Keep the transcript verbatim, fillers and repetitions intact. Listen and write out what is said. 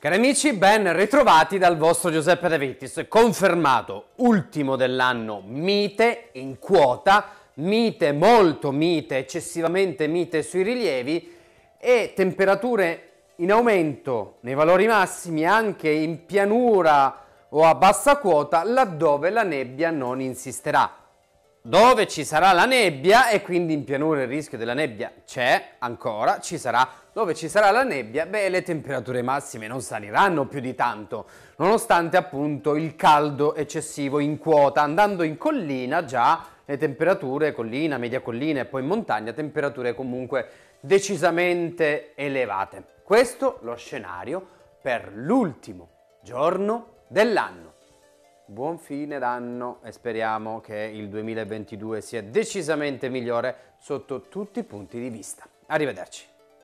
Cari amici, ben ritrovati dal vostro Giuseppe De Vittis. Confermato, ultimo dell'anno, mite in quota, mite molto mite, eccessivamente mite sui rilievi e temperature in aumento nei valori massimi anche in pianura o a bassa quota laddove la nebbia non insisterà. Dove ci sarà la nebbia, e quindi in pianura il rischio della nebbia c'è ancora, ci sarà, dove ci sarà la nebbia, beh, le temperature massime non saliranno più di tanto, nonostante appunto il caldo eccessivo in quota. Andando in collina già le temperature, collina, media collina e poi in montagna, temperature comunque decisamente elevate. Questo lo scenario per l'ultimo giorno dell'anno. Buon fine d'anno e speriamo che il duemilaventidue sia decisamente migliore sotto tutti i punti di vista. Arrivederci.